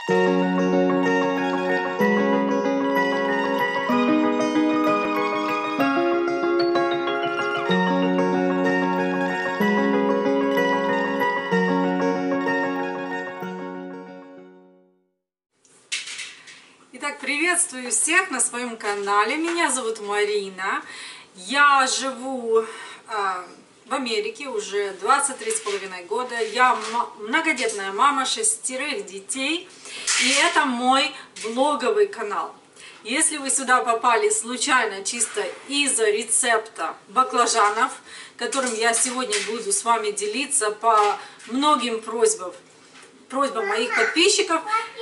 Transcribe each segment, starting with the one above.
Итак, приветствую всех на своем канале. Меня зовут Марина. Я живу в Америке уже 23,5 года. Я многодетная мама 6 детей. И это мой влоговый канал. Если вы сюда попали случайно, чисто из-за рецепта баклажанов, которым я сегодня буду с вами делиться по многим просьбам моих подписчиков,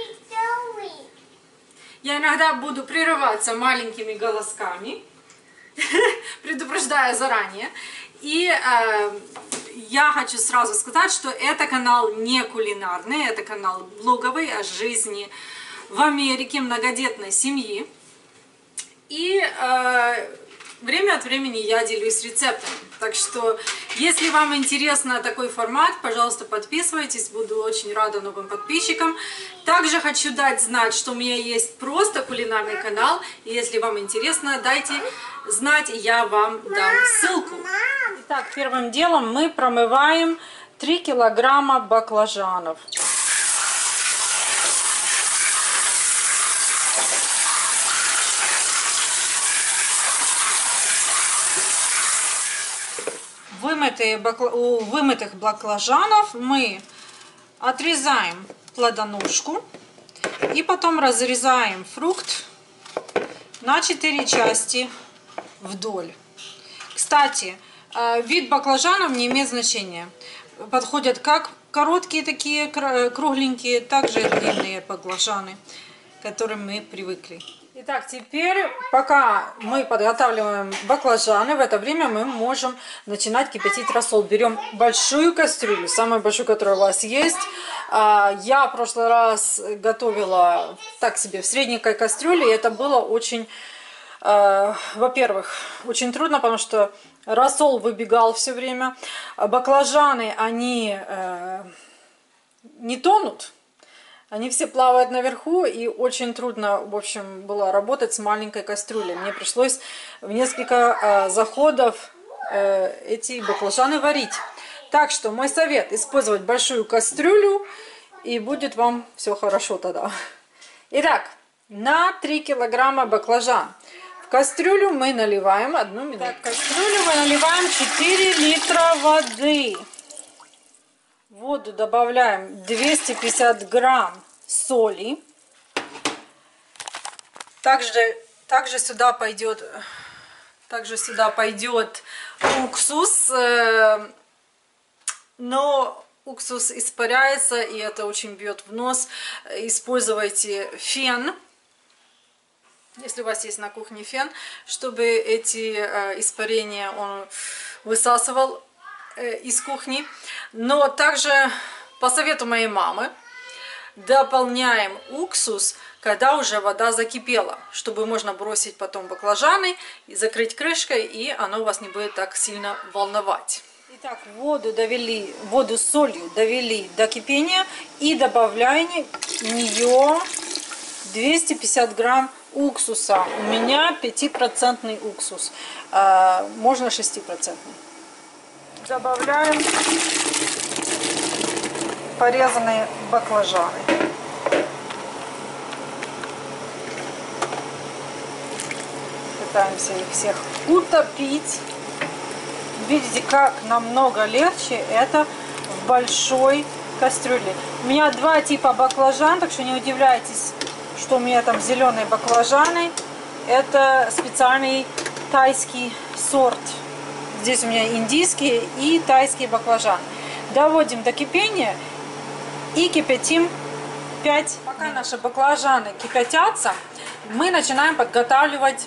я иногда буду прерываться маленькими голосками, предупреждая заранее. И я хочу сразу сказать, что это канал не кулинарный, это канал влоговый о жизни в Америке многодетной семьи. И время от времени я делюсь рецептами. Так что, если вам интересно такой формат, пожалуйста, подписывайтесь. Буду очень рада новым подписчикам. Также хочу дать знать, что у меня есть просто кулинарный канал. И если вам интересно, дайте знать, и я вам дам ссылку. Итак, первым делом мы промываем 3 килограмма баклажанов. У вымытых баклажанов мы отрезаем плодоножку и потом разрезаем фрукт на 4 части вдоль. Кстати, вид баклажанов не имеет значения. Подходят как короткие такие кругленькие, так же и длинные баклажаны, к которым мы привыкли. Итак, теперь, пока мы подготавливаем баклажаны, в это время мы можем начинать кипятить рассол. Берем большую кастрюлю, самую большую, которая у вас есть. Я в прошлый раз готовила так себе в средненькой кастрюле, и это было очень, во-первых, очень трудно, потому что рассол выбегал все время. Баклажаны, они не тонут. Они все плавают наверху, и очень трудно, в общем, было работать с маленькой кастрюлей. Мне пришлось в несколько заходов эти баклажаны варить. Так что мой совет — использовать большую кастрюлю, и будет вам все хорошо тогда. Итак, на 3 килограмма баклажан в кастрюлю мы наливаем 1 минуту. В кастрюлю мы наливаем 4 литра воды. В воду добавляем 250 грамм соли. Также сюда пойдет уксус, но уксус испаряется, и это очень бьет в нос. Используйте фен, если у вас есть на кухне фен, чтобы эти испарения он высасывал из кухни. Но также, по совету моей мамы, дополняем уксус, когда уже вода закипела, чтобы можно бросить потом баклажаны и закрыть крышкой, и оно вас не будет так сильно волновать. Итак, воду с солью довели до кипения, и добавляем в нее 250 грамм уксуса. У меня 5% уксус, можно 6%. Добавляем порезанные баклажаны. Пытаемся их всех утопить. Видите, как намного легче это в большой кастрюле. У меня 2 типа баклажан, так что не удивляйтесь, что у меня там зеленые баклажаны. Это специальный тайский сорт. Здесь у меня индийские и тайские баклажаны. Доводим до кипения и кипятим 5 минут. Пока наши баклажаны кипятятся, мы начинаем подготавливать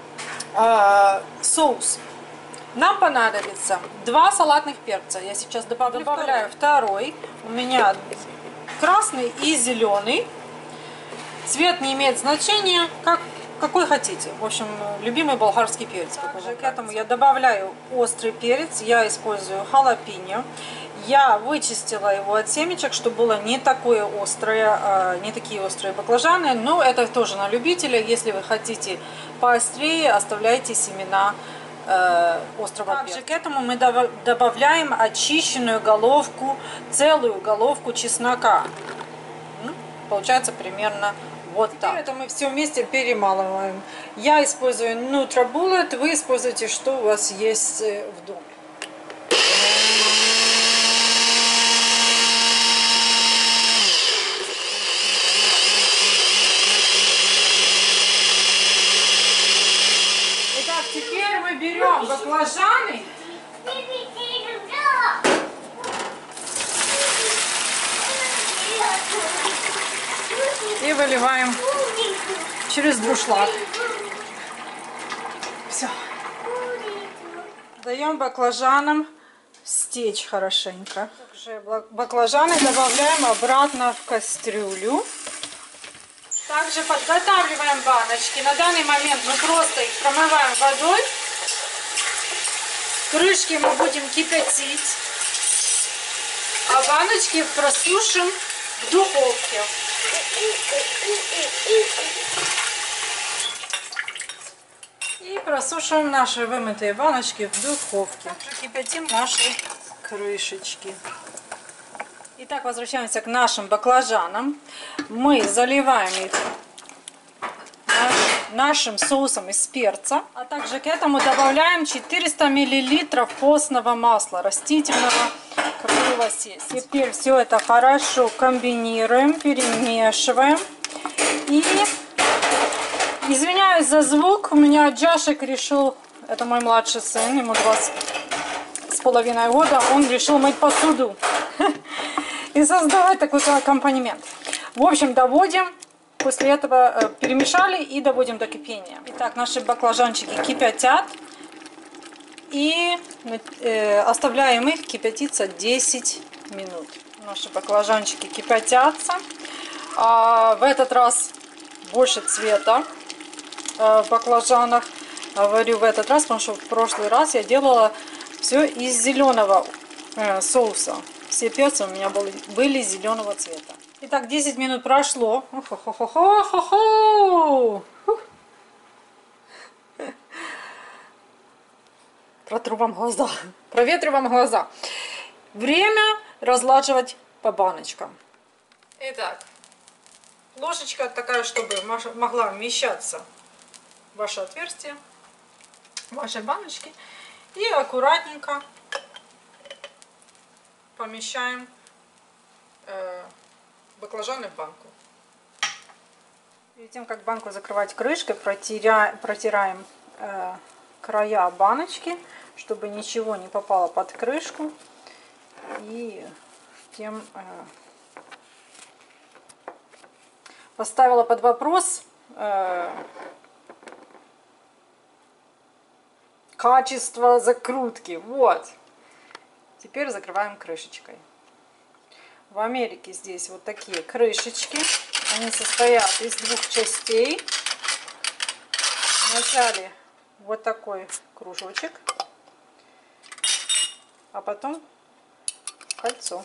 соус. Нам понадобится 2 салатных перца. Я сейчас добавляю второй. У меня красный и зеленый. Цвет не имеет значения, какой хотите. В общем, любимый болгарский перец. Также к этому я добавляю острый перец. Я использую халапеньо. Я вычистила его от семечек, чтобы было не такое острое, не такие острые баклажаны. Но это тоже на любителя. Если вы хотите поострее, оставляйте семена острого перца. Также к этому мы добавляем очищенную головку, целую головку чеснока. Получается примерно вот так. Теперь это мы все вместе перемалываем. Я использую NutriBullet, вы используете, что у вас есть в доме. Итак, теперь мы берем баклажаны. И выливаем через дуршлаг. Все. Даем баклажанам стечь хорошенько. Также баклажаны добавляем обратно в кастрюлю. Также подготавливаем баночки. На данный момент мы просто их промываем водой. Крышки мы будем кипятить. А баночки просушим в духовке. И просушиваем наши вымытые баночки в духовке. Также кипятим наши крышечки. Итак, возвращаемся к нашим баклажанам. Мы заливаем их нашим соусом из перца. А также к этому добавляем 400 мл постного масла растительного, какое у вас есть. Теперь все это хорошо комбинируем, перемешиваем. И извиняюсь за звук, у меня Джашик решил, это мой младший сын, ему 2,5 года, он решил мыть посуду и создавать такой аккомпанемент. В общем, доводим, после этого перемешали и доводим до кипения. Итак, наши баклажанчики кипятят. И оставляем их кипятиться 10 минут. Наши баклажанчики кипятятся. В этот раз больше цвета в баклажанах. Говорю в этот раз, потому что в прошлый раз я делала все из зеленого соуса. Все перцы у меня были зеленого цвета. Итак, 10 минут прошло. Протру вам глаза, проветрю вам глаза. Время разлаживать по баночкам. Итак, ложечка такая, чтобы могла вмещаться в ваше отверстие, в вашей баночке. И аккуратненько помещаем баклажаны в банку. Перед тем, как банку закрывать крышкой, протираем края баночки, чтобы ничего не попало под крышку, и тем поставила под вопрос качество закрутки. Вот. Теперь закрываем крышечкой. В Америке здесь вот такие крышечки. Они состоят из двух частей. Вначале вот такой кружочек, а потом кольцо.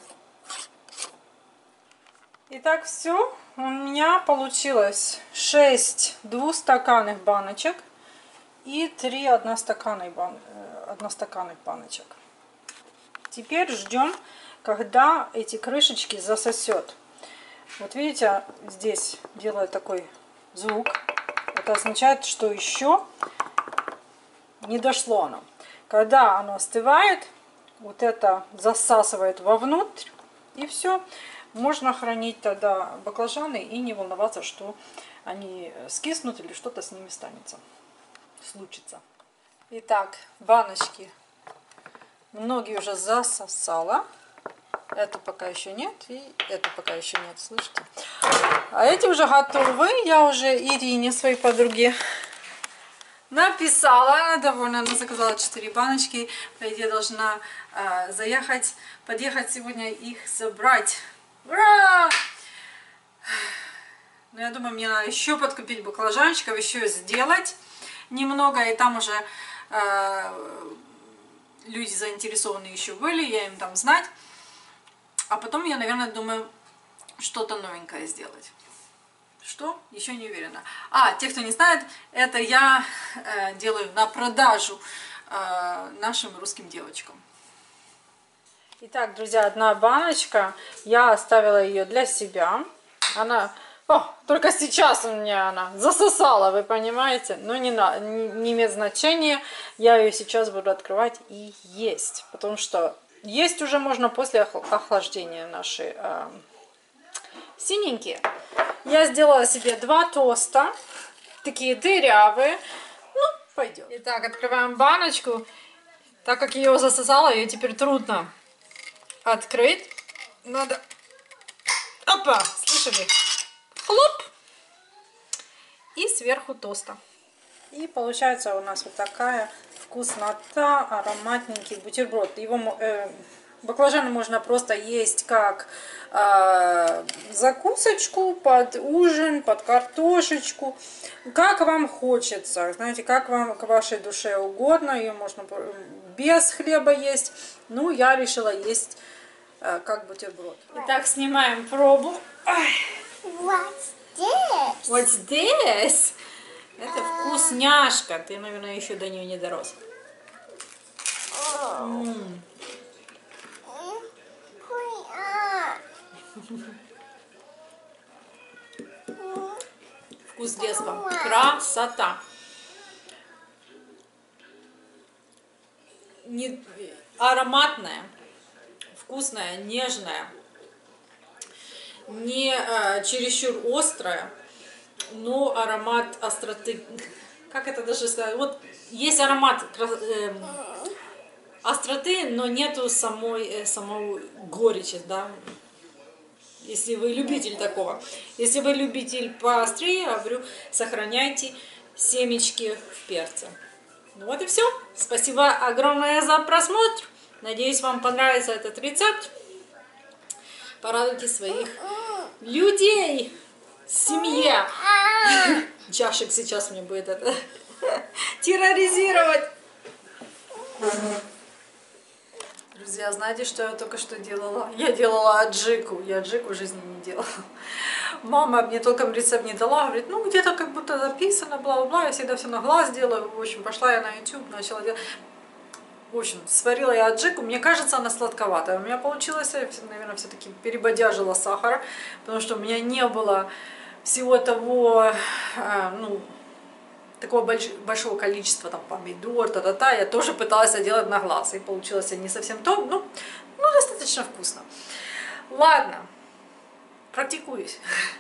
Итак, все. У меня получилось 6 двустаканных баночек и 3 одностаканных баночек. Теперь ждем, когда эти крышечки засосет. Вот видите, здесь делает такой звук. Это означает, что еще не дошло оно. Когда оно остывает, вот это засасывает вовнутрь, и все. Можно хранить тогда баклажаны и не волноваться, что они скиснут или что-то с ними случится. Итак, баночки многие уже засосала. Эту пока еще нет, и эту пока еще нет, слышите? А эти уже готовы. Я уже Ирине, своей подруге, написала. Она довольна, она заказала 4 баночки. По идее, должна подъехать сегодня их забрать. Ура! Но я думаю, мне надо еще подкупить баклажанчиков, еще сделать немного. И там уже люди заинтересованные еще были, я им там знать. А потом я, наверное, думаю что-то новенькое сделать. Что? Еще не уверена. Те, кто не знает, это я делаю на продажу нашим русским девочкам. Итак, друзья, одна баночка. Я оставила ее для себя. Она... только сейчас у меня она засосала, вы понимаете? Но не имеет значения. Я ее сейчас буду открывать и есть. Потому что есть уже можно после охлаждения наши синенькие. Я сделала себе 2 тоста. Такие дырявые. Ну, пойдет. Итак, открываем баночку. Так как ее засосала, ее теперь трудно открыть. Надо... Опа! Слышали? Хлоп! И сверху тоста. И получается у нас вот такая вкуснота, ароматненький бутерброд. Его баклажаны можно просто есть как закусочку, под ужин, под картошечку. Как вам хочется. Знаете, как вам, к вашей душе угодно. Ее можно без хлеба есть. Ну, я решила есть как бутерброд. Итак, снимаем пробу. What's this? What's this? Это вкусняшка. Ты, наверное, еще до нее не дорос. Вкус детства. Красота. Ароматная, вкусная, нежная, не чересчур острая, но аромат остроты. Как это даже сказать? Вот есть аромат остроты, но нету самой горечи, да? Если вы любитель такого. Если вы любитель поострее, я говорю, сохраняйте семечки в перце. Ну вот и все. Спасибо огромное за просмотр. Надеюсь, вам понравится этот рецепт. Порадуйте своих людей. Семья. Чашек сейчас мне будет это терроризировать. Друзья, знаете, что я только что делала? Я делала аджику. Я аджику в жизни не делала. Мама мне толком рецепт не дала. Говорит, ну где-то как будто записано, бла-бла-бла. Я всегда все на глаз делаю. В общем, пошла я на YouTube, начала делать. В общем, сварила я аджику. Мне кажется, она сладковатая. У меня получилось, наверное, все-таки перебодяжила сахара. Потому что у меня не было всего того, такого большого количества там помидор, та-та-та, я тоже пыталась делать на глаз, и получилось не совсем то, но достаточно вкусно. Ладно, практикуюсь.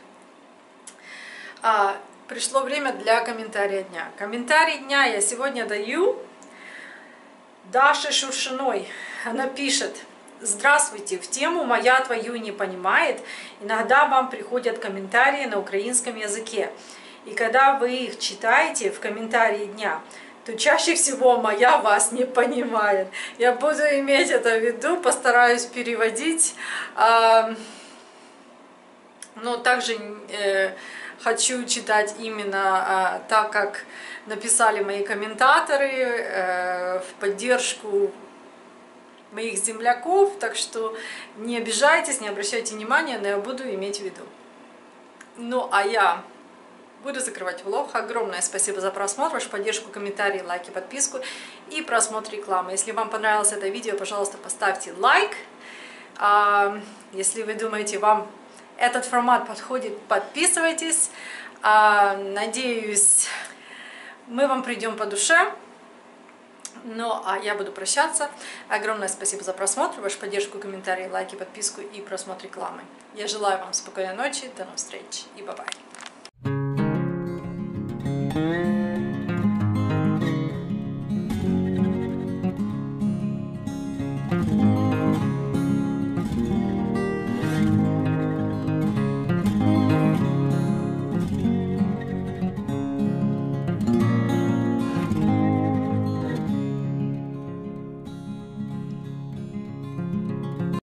Пришло время для комментария дня. Комментарий дня я сегодня даю Даше Шуршиной. Она пишет: здравствуйте, в тему «Моя твою не понимает» иногда вам приходят комментарии на украинском языке. И когда вы их читаете в комментарии дня, то чаще всего моя вас не понимает. Я буду иметь это в виду, постараюсь переводить. Но также хочу читать именно так, как написали мои комментаторы в поддержку моих земляков. Так что не обижайтесь, не обращайте внимания, но я буду иметь в виду. Ну а я буду закрывать влог. Огромное спасибо за просмотр, вашу поддержку, комментарии, лайки, подписку и просмотр рекламы. Если вам понравилось это видео, пожалуйста, поставьте лайк. Если вы думаете, вам этот формат подходит, подписывайтесь. Надеюсь, мы вам придем по душе. Ну, а я буду прощаться. Огромное спасибо за просмотр, вашу поддержку, комментарии, лайки, подписку и просмотр рекламы. Я желаю вам спокойной ночи, до новых встреч и бай-бай.